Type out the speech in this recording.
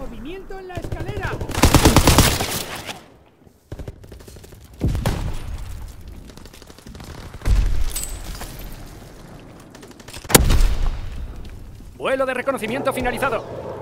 ¡Movimiento en la escalera! Vuelo de reconocimiento finalizado.